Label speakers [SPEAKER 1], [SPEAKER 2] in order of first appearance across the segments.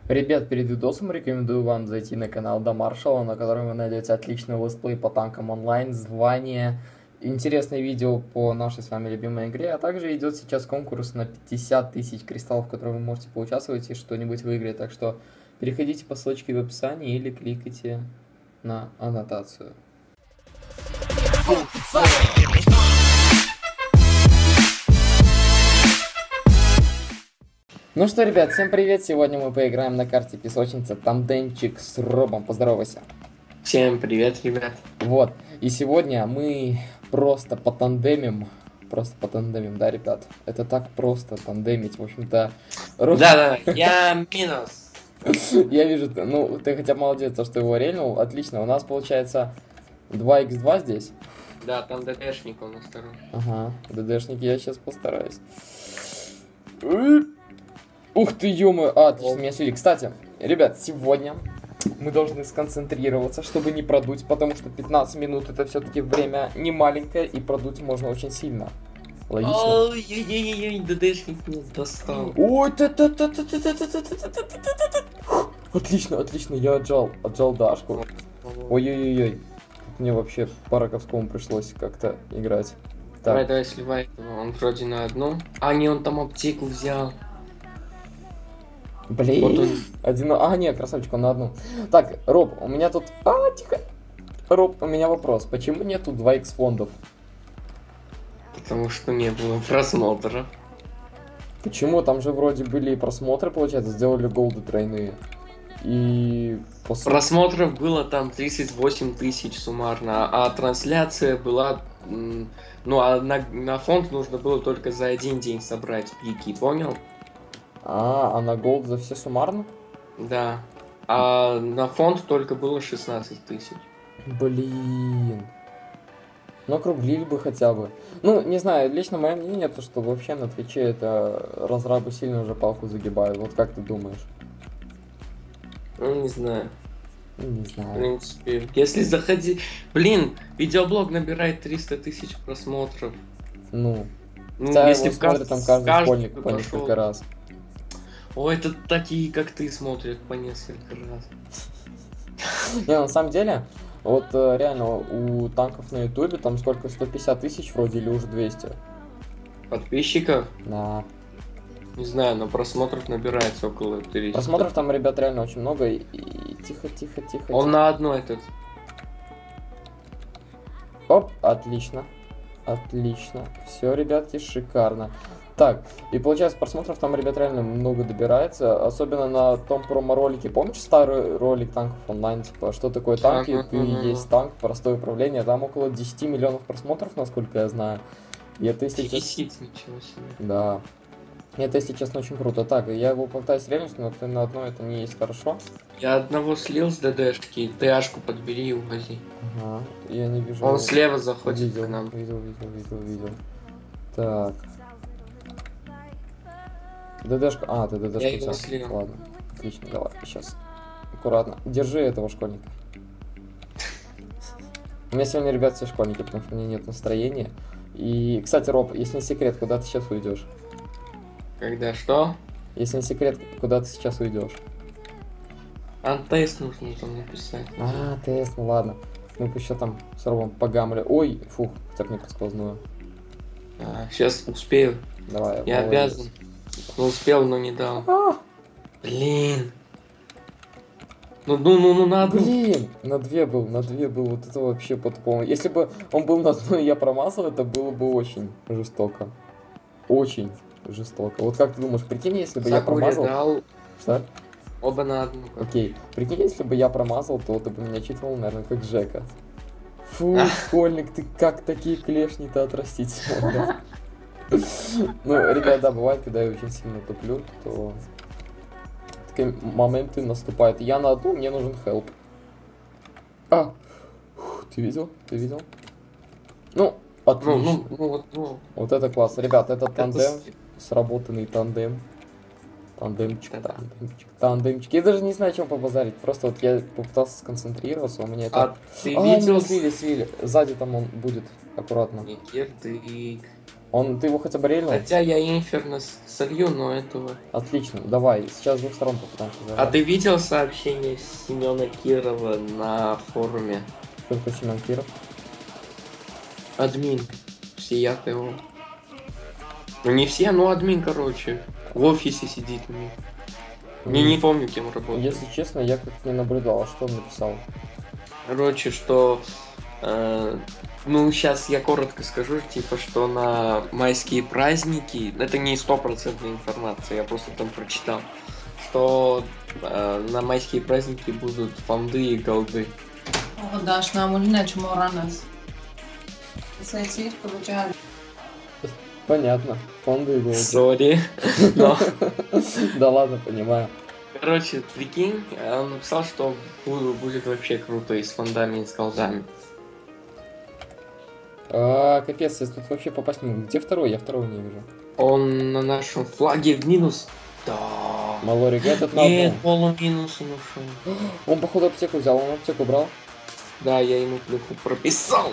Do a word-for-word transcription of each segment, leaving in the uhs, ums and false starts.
[SPEAKER 1] Ребят, перед видосом рекомендую вам зайти на канал до Маршала, на котором вы найдете отличный летсплей по танкам онлайн, звание, интересные видео по нашей с вами любимой игре, а также идет сейчас конкурс на пятьдесят тысяч кристаллов, в котором вы можете поучаствовать и что-нибудь выиграть. Так что переходите по ссылочке в описании или кликайте на аннотацию. Ну что, ребят, всем привет! Сегодня мы поиграем на карте песочница тандемчик с Робом. Поздоровайся.
[SPEAKER 2] Всем привет, ребят.
[SPEAKER 1] Вот, и сегодня мы просто потандемим. Просто потандемим, да, ребят? Это так просто тандемить, в общем-то. Роб...
[SPEAKER 2] Да-да, я минус.
[SPEAKER 1] Я вижу, ну, ты хотя бы молодец, то, что его рельнул. Отлично, у нас получается два икс два здесь.
[SPEAKER 2] Да, там ДДшник у нас второй.
[SPEAKER 1] Ага, ДДшники, я сейчас постараюсь. Ух ты, ё-моё! А, отлично, меня слили. Кстати, ребят, сегодня мы должны сконцентрироваться, чтобы не продуть, потому что пятнадцать минут это все-таки время не маленькое, и продуть можно очень сильно. Логично?
[SPEAKER 2] Ой-ой-ой-ой, ДДшник не достал.
[SPEAKER 1] Ой, та та та та та та та та та та та та. Отлично, отлично, я отжал, отжал Дашку. Ой-ой-ой-ой. Мне вообще по раковскому пришлось как-то играть.
[SPEAKER 2] Давай,
[SPEAKER 1] Так.
[SPEAKER 2] давай, сливай его. Он вроде на одну. А, не, он там аптеку взял.
[SPEAKER 1] Блин.
[SPEAKER 2] Вот он.
[SPEAKER 1] Один... А, нет, красавчик, он на одну. Так, Роб, у меня тут... А, тихо. Роб, у меня вопрос. Почему нету два икс фондов?
[SPEAKER 2] Потому что не было просмотра.
[SPEAKER 1] Почему? Там же вроде были и просмотры, получается, сделали голды тройные. И... По сути...
[SPEAKER 2] Просмотров было там тридцать восемь тысяч суммарно, а трансляция была... Ну, а на, на фонд нужно было только за один день собрать пики, понял?
[SPEAKER 1] А, а на голд за все суммарно?
[SPEAKER 2] Да. А на фонд только было шестнадцать тысяч.
[SPEAKER 1] Блин. Ну, округлили бы хотя бы. Ну, не знаю, лично мое мнение, то, что вообще на Твиче это разрабы сильно уже палку загибают. Вот как ты думаешь?
[SPEAKER 2] Ну, не знаю.
[SPEAKER 1] Не
[SPEAKER 2] В
[SPEAKER 1] знаю.
[SPEAKER 2] принципе, если заходи... Блин, видеоблог набирает триста тысяч просмотров.
[SPEAKER 1] Ну,
[SPEAKER 2] Ну,
[SPEAKER 1] хотя
[SPEAKER 2] если
[SPEAKER 1] его
[SPEAKER 2] в
[SPEAKER 1] смотрит
[SPEAKER 2] кажд-
[SPEAKER 1] там каждый
[SPEAKER 2] каждый
[SPEAKER 1] школьник по
[SPEAKER 2] пошел.
[SPEAKER 1] несколько раз.
[SPEAKER 2] О, это такие, как ты, смотрят по несколько раз.
[SPEAKER 1] Не, на самом деле, вот э, реально у танков на ютубе там сколько, сто пятьдесят тысяч вроде или уже двести?
[SPEAKER 2] Подписчиков?
[SPEAKER 1] Да.
[SPEAKER 2] Не знаю, но просмотров набирается около триста.
[SPEAKER 1] Просмотров там, ребят, реально очень много. И, и тихо, тихо, тихо.
[SPEAKER 2] Он
[SPEAKER 1] тихо.
[SPEAKER 2] на одну этот.
[SPEAKER 1] Оп, отлично. Отлично. Все, ребятки, шикарно. Так, и получается, просмотров там, ребят, реально много добирается. Особенно на том промо-ролике. Помнишь старый ролик танков онлайн? Типа, что такое танки?
[SPEAKER 2] Ага,
[SPEAKER 1] Ты
[SPEAKER 2] ага.
[SPEAKER 1] есть танк, простое управление. Там около десяти миллионов просмотров, насколько я знаю. И это, если честно...
[SPEAKER 2] десять, ничего себе.
[SPEAKER 1] Да. Это, если честно, очень круто. Так, я его пытаюсь рельнуть, но ты на одно это не есть хорошо.
[SPEAKER 2] Я одного слил с ДДшки, ТАшку подбери и увози.
[SPEAKER 1] Ага, я не вижу.
[SPEAKER 2] Он
[SPEAKER 1] его.
[SPEAKER 2] слева заходит
[SPEAKER 1] Видел,
[SPEAKER 2] к нам.
[SPEAKER 1] видел, видел, видел, видел. Так. ДДшка. А, ты ДДшку
[SPEAKER 2] Я его
[SPEAKER 1] взял.
[SPEAKER 2] слил.
[SPEAKER 1] Ладно. Отлично, давай. Сейчас. Аккуратно. Держи этого школьника. У меня сегодня, ребят, все школьники, потому что у меня нет настроения. И, кстати, Роб, если не секрет, куда ты сейчас уйдешь?
[SPEAKER 2] Когда что?
[SPEAKER 1] Если не секрет, куда ты сейчас уйдешь?
[SPEAKER 2] Антест нужно там написать.
[SPEAKER 1] А, тест, ну ладно. Мы еще там с Робом погамли. Ой, фух, так не проскользнуло.
[SPEAKER 2] А, сейчас успею.
[SPEAKER 1] Давай,
[SPEAKER 2] Я
[SPEAKER 1] молодец.
[SPEAKER 2] обязан. Ну, успел, но не дал.
[SPEAKER 1] А,
[SPEAKER 2] Блин. Ну, ну, ну, ну, на одну.
[SPEAKER 1] блин, на две был, на две был, вот это вообще по-тупому. Если бы он был на одной, и я промазал, это было бы очень жестоко. Очень жестоко. Вот как ты думаешь, прикинь, если бы я
[SPEAKER 2] Сакуре
[SPEAKER 1] промазал...
[SPEAKER 2] дал
[SPEAKER 1] Что?
[SPEAKER 2] оба на одну.
[SPEAKER 1] Окей. Прикинь, если бы я промазал, то ты бы меня читал, наверное, как Жека. Фу,
[SPEAKER 2] А.
[SPEAKER 1] школьник, ты как такие клешни-то отрастить смог, да? Ну, ребят, да, бывает, когда я очень сильно туплю, то такие моменты наступают. Я на одну, мне нужен хелп. А, фух, ты видел? Ты видел? Ну,
[SPEAKER 2] Ну,
[SPEAKER 1] отлично.
[SPEAKER 2] ну, ну, вот, ну.
[SPEAKER 1] Вот это класс. Ребят, это
[SPEAKER 2] Это
[SPEAKER 1] тандем,
[SPEAKER 2] с-
[SPEAKER 1] сработанный тандем. Тандемчик,
[SPEAKER 2] Да-да.
[SPEAKER 1] тандемчик, тандемчик. Я даже не знаю, о чем побазарить. Просто вот я попытался сконцентрироваться, у меня это...
[SPEAKER 2] А ты
[SPEAKER 1] А,
[SPEAKER 2] видел?
[SPEAKER 1] меня слили, слили. Сзади там он будет, аккуратно.
[SPEAKER 2] Никердык.
[SPEAKER 1] Он, ты его хотя бы рельнул?
[SPEAKER 2] Хотя я инферно солью, но этого...
[SPEAKER 1] Отлично, давай, сейчас с двух сторон попытаемся
[SPEAKER 2] А
[SPEAKER 1] зажать.
[SPEAKER 2] ты видел сообщение Семена Кирова на форуме?
[SPEAKER 1] Кто такой Семен Киров?
[SPEAKER 2] Админ. Всея ТО. Ну не все, но админ, короче. В офисе сидит у них. Не, не помню, кем работает.
[SPEAKER 1] Если честно, я как-то не наблюдал, а что он написал?
[SPEAKER 2] Короче, что... э, ну, сейчас я коротко скажу, типа, что на майские праздники... Это не стопроцентная информация, я просто там прочитал. Что э, на майские праздники будут фонды и голды.
[SPEAKER 3] O da, și n-am murit nici moranas. Să-i ții cu Lucian.
[SPEAKER 1] Понятно. Фонды и голды.
[SPEAKER 2] Сори. Но,
[SPEAKER 1] Да ладно, понимаю.
[SPEAKER 2] короче, прикинь, он написал, что бу- будет вообще круто и с фондами, и с голдами.
[SPEAKER 1] А, капец, я тут вообще попасть не могу. Где второй? Я второго не вижу.
[SPEAKER 2] Он на нашем флаге в минус. Да.
[SPEAKER 1] Малорик, этот на
[SPEAKER 2] Нет,
[SPEAKER 1] одном.
[SPEAKER 2] полуминус он ушел.
[SPEAKER 1] Он, походу, аптеку взял, он аптеку брал.
[SPEAKER 2] Да, я ему плюху прописал.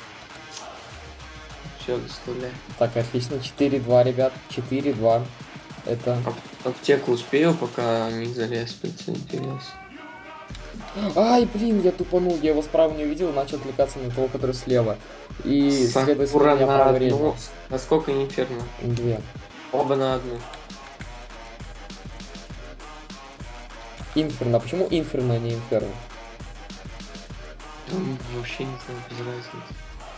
[SPEAKER 2] Все, доставляй.
[SPEAKER 1] Так, отлично. четыре-два, ребят. четыре-два. Это...
[SPEAKER 2] Ап- Аптеку успею, пока не залезпится интерес.
[SPEAKER 1] Ай, блин, я тупанул. Я его справа не увидел, начал отвлекаться на того, который слева. И, следовательно,
[SPEAKER 2] Сакура
[SPEAKER 1] меня
[SPEAKER 2] на
[SPEAKER 1] право
[SPEAKER 2] одну.
[SPEAKER 1] резал.
[SPEAKER 2] Насколько инферно?
[SPEAKER 1] Две.
[SPEAKER 2] Оба на одну.
[SPEAKER 1] Инферно. Почему инферно, а не инферно?
[SPEAKER 2] Там вообще не знаю, без разницы.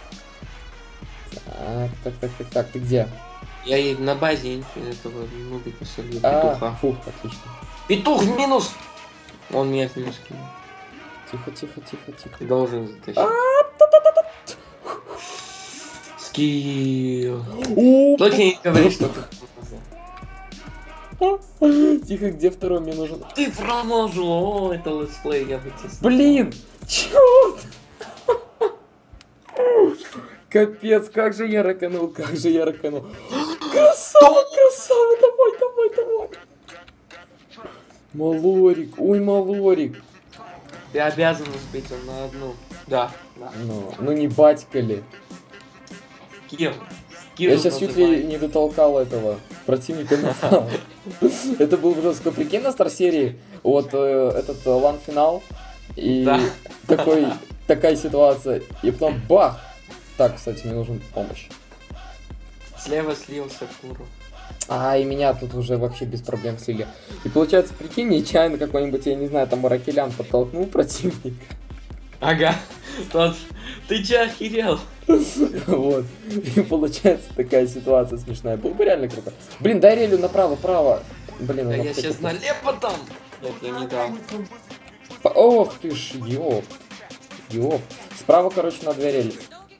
[SPEAKER 1] Так, так, так, так, так, ты где?
[SPEAKER 2] Я и на базе инфи этого нубика солью,
[SPEAKER 1] А,
[SPEAKER 2] петуха.
[SPEAKER 1] фух, отлично.
[SPEAKER 2] Петух в минус! Он меня в минус кинул.
[SPEAKER 1] Тихо, тихо, тихо, тихо.
[SPEAKER 2] Ты должен затащить. Скилл.
[SPEAKER 1] О,
[SPEAKER 2] Только не говори, что ты промазал.
[SPEAKER 1] Тихо, где второй мне нужен?
[SPEAKER 2] Ты промазал! О, это летсплей, я бы тебе сказал.
[SPEAKER 1] Блин! Черт! Капец, как же я раканул, как же я раканул. Красава, красава, давай, давай, давай. Малорик, ой, Малорик.
[SPEAKER 2] Ты обязан успеть он на одну. Да, да.
[SPEAKER 1] Ну, ну не батька ли?
[SPEAKER 2] Скилл.
[SPEAKER 1] Я сейчас чуть ли не дотолкал этого противника на финал. Это был жестко. Прикинь, на стар-серии вот э, этот э, лан-финал и
[SPEAKER 2] Да.
[SPEAKER 1] такой, такая ситуация. И потом бах! Так, кстати, мне нужна помощь.
[SPEAKER 2] Слева слился Куру.
[SPEAKER 1] А, и меня тут уже вообще без проблем слили. И получается, прикинь, нечаянно какой-нибудь, я не знаю, там Аракелян подтолкнул противника.
[SPEAKER 2] Ага. Тот... Ты че охерел?
[SPEAKER 1] Вот. И получается такая ситуация смешная. Было бы реально круто. Блин, дай релю направо, право. Блин,
[SPEAKER 2] Да
[SPEAKER 1] он
[SPEAKER 2] я
[SPEAKER 1] аптеку
[SPEAKER 2] сейчас налево там. Нет, я не дал.
[SPEAKER 1] П- Ох ты ж, ёп. Ёп. Справа, короче, на две рели.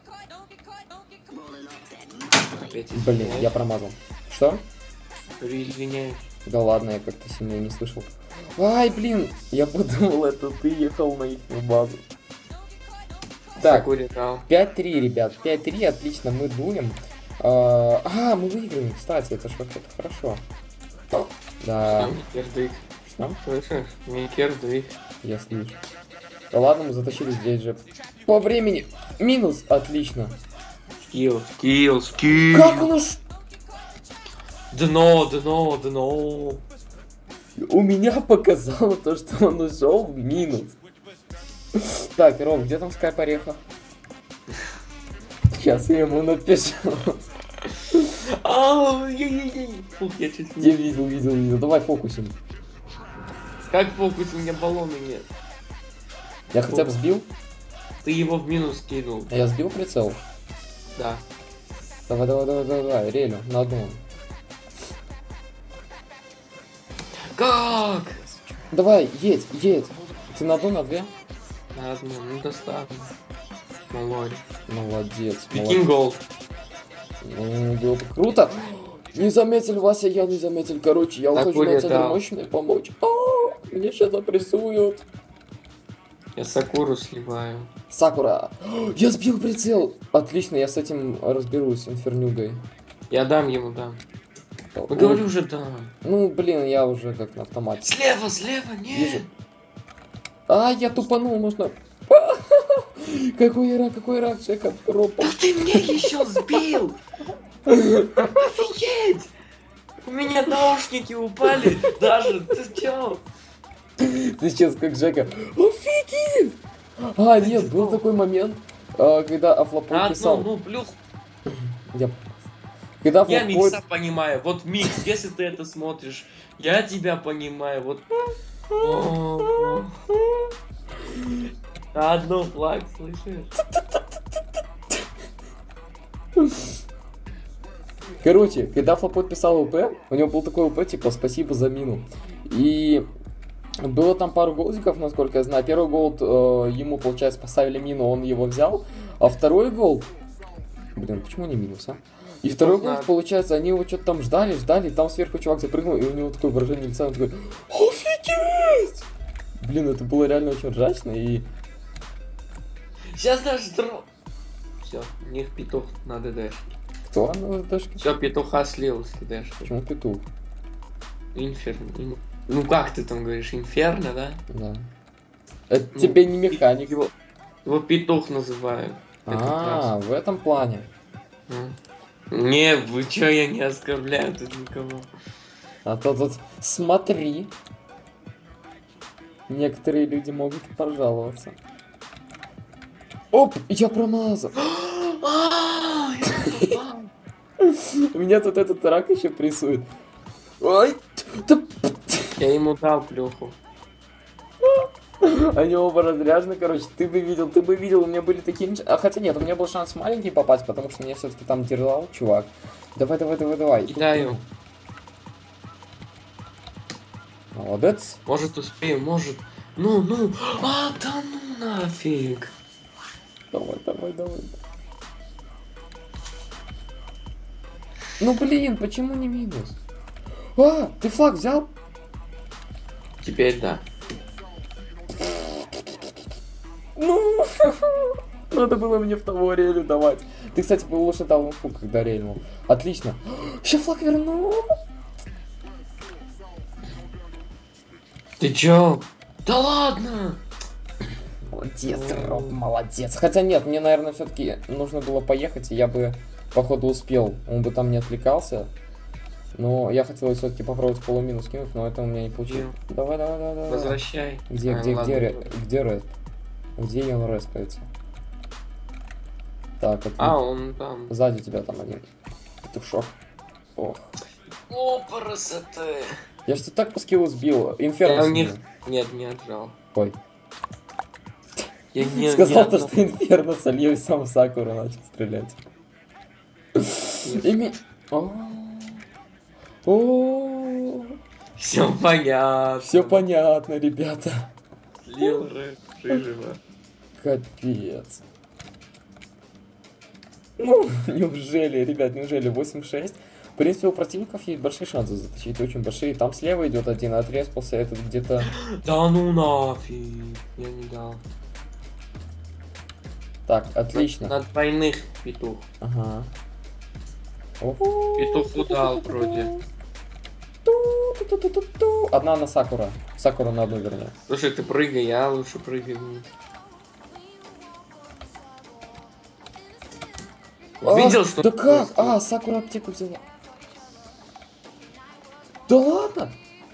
[SPEAKER 2] Опять
[SPEAKER 1] Блин,
[SPEAKER 2] извиняюсь.
[SPEAKER 1] я промазал. Что?
[SPEAKER 2] Извиняюсь.
[SPEAKER 1] Да ладно, я как-то сильно не слышал. Ай, блин, я подумал, это ты ехал на их базу. Так,
[SPEAKER 2] Сакуре дал.
[SPEAKER 1] пять-три, ребят, пять-три, отлично, мы дулим. А, а, мы выиграем, кстати, это ж вообще-то хорошо. Да,
[SPEAKER 2] Кердык.
[SPEAKER 1] что?
[SPEAKER 2] Слышишь? Не кердык.
[SPEAKER 1] Я слышу. Да ладно, мы затащили здесь же. По времени. Минус, отлично.
[SPEAKER 2] Скилл, скилл, скилл.
[SPEAKER 1] Как оно ж...
[SPEAKER 2] Дно, дно, дно.
[SPEAKER 1] У меня показало то, что он ушел в минус. Так, Ром, где там скайп ореха? Сейчас я ему напишу.
[SPEAKER 2] Ай-яй-яй. Фух, я чуть
[SPEAKER 1] Где
[SPEAKER 2] не...
[SPEAKER 1] видел, видел, видел. Давай фокусим.
[SPEAKER 2] Как фокус, у меня баллона нет.
[SPEAKER 1] Я хотя бы сбил?
[SPEAKER 2] Ты его в минус кинул.
[SPEAKER 1] Я сбил прицел.
[SPEAKER 2] Да.
[SPEAKER 1] Давай, давай, давай, давай, давай, релю, на одну.
[SPEAKER 2] Как?
[SPEAKER 1] Давай, едь, едь. Ты на одну, на две?
[SPEAKER 2] На одну, ну достаточно. Малой.
[SPEAKER 1] Молодец,
[SPEAKER 2] Пекин гол.
[SPEAKER 1] Ну, было бы круто. Не заметили, Вася, я не заметил. Короче, я
[SPEAKER 2] Так
[SPEAKER 1] ухожу на центр
[SPEAKER 2] улетал.
[SPEAKER 1] мощный помочь. А, мне сейчас запрессуют.
[SPEAKER 2] Я Сакуру сливаю.
[SPEAKER 1] Сакура. Я сбил прицел. Отлично, я с этим разберусь, инфернюгой.
[SPEAKER 2] Я дам ему, дам.
[SPEAKER 1] Ой,
[SPEAKER 2] Ну говорю же дам.
[SPEAKER 1] Ну, блин, я уже как на автомате.
[SPEAKER 2] Слева, слева, нет.
[SPEAKER 1] Вижу. А, я тупанул, можно... Какой рак, какой рак, Жека, пропал.
[SPEAKER 2] Да ты мне еще сбил. Офигеть! У меня наушники упали даже, ты чё?
[SPEAKER 1] Ты сейчас как Жека. Офигеть! А, нет, был такой момент, а, когда Афлопой
[SPEAKER 2] А,
[SPEAKER 1] писал.
[SPEAKER 2] ну, ну, плюс.
[SPEAKER 1] Я... Когда
[SPEAKER 2] Я
[SPEAKER 1] Афлопой...
[SPEAKER 2] Микса понимаю. Вот, Микс, если ты это смотришь, я тебя понимаю. Вот. О, одно флаг, слышишь?
[SPEAKER 1] Короче, когда Флопой писал УП, у него был такой УП, типа, спасибо за мину. И было там пару голдиков, насколько я знаю. Первый голд э, ему, получается, поставили мину, он его взял. А второй голд... Блин, почему не минус, а? И
[SPEAKER 2] Не
[SPEAKER 1] второй
[SPEAKER 2] знаю.
[SPEAKER 1] голд, получается, они его что-то там ждали, ждали, и там сверху чувак запрыгнул, и у него такое выражение лица, он такой: офигеть! Блин, это было реально очень ржачно, и...
[SPEAKER 2] Сейчас даже дро... Все, у них петух надо дэш.
[SPEAKER 1] Кто на дашке?
[SPEAKER 2] Все, петуха слил с дэш.
[SPEAKER 1] Почему петух?
[SPEAKER 2] Инферно. ин- Ну как ты там говоришь, инферно, да?
[SPEAKER 1] Да. Это
[SPEAKER 2] Ну,
[SPEAKER 1] тебе не механик.
[SPEAKER 2] Его, его петух называют. этот
[SPEAKER 1] А, в этом плане.
[SPEAKER 2] раз. М. Не, вы чё, я не оскорбляю тут никого.
[SPEAKER 1] А то тут смотри. Некоторые люди могут пожаловаться. Оп, я промазал.
[SPEAKER 2] А, я попал.
[SPEAKER 1] Меня тут этот рак еще прессует. Ой, да...
[SPEAKER 2] Я ему дал плюху.
[SPEAKER 1] Они оба разряжены, короче, ты бы видел, ты бы видел, у меня были такие... А хотя нет, у меня был шанс маленький попасть, потому что меня все-таки там держал чувак. Давай, давай, давай, давай.
[SPEAKER 2] Кидаю.
[SPEAKER 1] Молодец.
[SPEAKER 2] Может успею, может. Ну, ну. А, да ну нафиг.
[SPEAKER 1] Давай, давай, давай. Ну блин, почему не минус? А, ты флаг взял?
[SPEAKER 2] Теперь да.
[SPEAKER 1] Ну, надо было мне в того релю давать. Ты, кстати, был лучше дал инфу, когда рельнул. Отлично. Сейчас флаг вернул.
[SPEAKER 2] Ты чё? Да ладно!
[SPEAKER 1] Молодец, Роб, молодец. Хотя нет, мне, наверное, все-таки нужно было поехать, и я бы, походу, успел. Он бы там не отвлекался. Но я хотел все-таки попробовать полуминус кинуть, но это у меня не получилось. Давай, давай, давай, давай.
[SPEAKER 2] Возвращай.
[SPEAKER 1] Где,
[SPEAKER 2] А,
[SPEAKER 1] где,
[SPEAKER 2] ладно.
[SPEAKER 1] где, ре- где рэп? Где он рэспается? Так, это
[SPEAKER 2] А, он там.
[SPEAKER 1] сзади тебя там один петушок. Ох.
[SPEAKER 2] О, красоты.
[SPEAKER 1] Я что так по скиллу сбил? Инферно
[SPEAKER 2] Я у
[SPEAKER 1] сбил.
[SPEAKER 2] них... Нет, не отжал.
[SPEAKER 1] Ой.
[SPEAKER 2] Я не...
[SPEAKER 1] Сказал
[SPEAKER 2] не
[SPEAKER 1] то,
[SPEAKER 2] одно-
[SPEAKER 1] что инферно солил, и сам Сакура начал стрелять. Ими... О. О.
[SPEAKER 2] Все понятно.
[SPEAKER 1] Все понятно, ребята.
[SPEAKER 2] Слил рэп, рыжего.
[SPEAKER 1] Капец. Ну, неужели, ребят, неужели восемь шесть? В принципе, у противников есть большие шансы затащить, очень большие. Там слева идет один, отреспался этот где-то...
[SPEAKER 2] Да ну нафиг. Я не дал.
[SPEAKER 1] Так, отлично.
[SPEAKER 2] На двойных петух.
[SPEAKER 1] Ага.
[SPEAKER 2] Петуху дал вроде.
[SPEAKER 1] Ту-ту-ту-ту-ту. Одна на Сакура. Сакура на одну вернее.
[SPEAKER 2] Слушай, ты прыгай, я лучше прыгаю вниз.
[SPEAKER 1] А,
[SPEAKER 2] Видел, что...
[SPEAKER 1] Да как? А, Сакура аптеку взяла. Да ладно?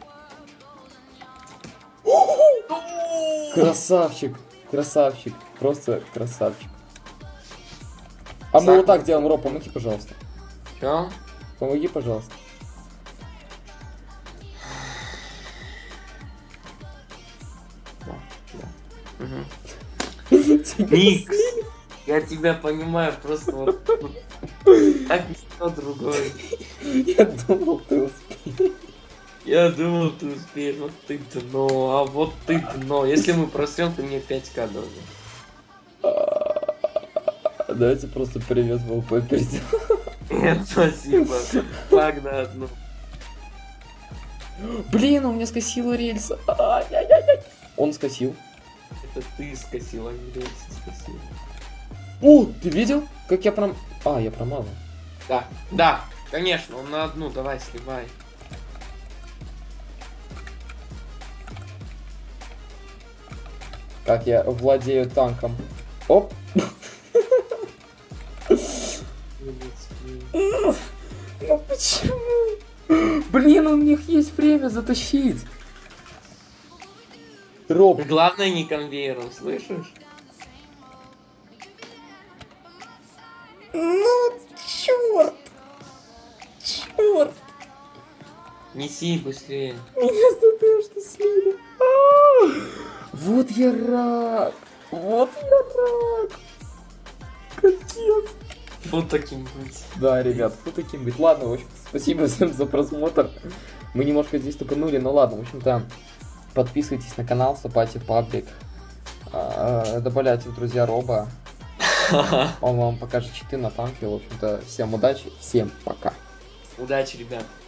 [SPEAKER 1] Красавчик. Красавчик. Просто красавчик. А мы
[SPEAKER 2] Сакура.
[SPEAKER 1] вот так делаем, Роб, помоги, пожалуйста.
[SPEAKER 2] Чё?
[SPEAKER 1] Помоги, пожалуйста. Тебе
[SPEAKER 2] Ник, я тебя понимаю, просто вот... вот как никто другой.
[SPEAKER 1] Я думал, ты успеешь.
[SPEAKER 2] Я думал, ты успеешь, вот ты дно, а вот ты дно. Если мы просрем, ты мне пять ка должен.
[SPEAKER 1] Давайте просто привет в ЛП перейдем.
[SPEAKER 2] Нет, спасибо. Флаг на одну.
[SPEAKER 1] Блин, у меня скосило рельса. Ай-яй-яй-яй. Он скосил.
[SPEAKER 2] Это ты скосил, а не рельсы скосил.
[SPEAKER 1] О, ты видел? Как я пром... А, я промазал.
[SPEAKER 2] Да, да, конечно, он на одну, давай, сливай.
[SPEAKER 1] Как я владею танком. Оп. Почему? Блин, у них есть время затащить. Роб.
[SPEAKER 2] Главное не конвейером, слышишь?
[SPEAKER 1] Ну, черт. Черт.
[SPEAKER 2] Неси быстрее.
[SPEAKER 1] Меня что съели. А, вот я рак. Вот я рак. Капец.
[SPEAKER 2] Вот таким быть.
[SPEAKER 1] Да, ребят, вот таким быть. Ладно, в общем, спасибо всем за просмотр. Мы немножко здесь тупанули, но ладно, в общем-то, подписывайтесь на канал, вступайте в паблик, а, добавляйте в друзья Роба. Он вам покажет читы на танке. В общем-то, всем удачи, всем пока.
[SPEAKER 2] Удачи, ребят.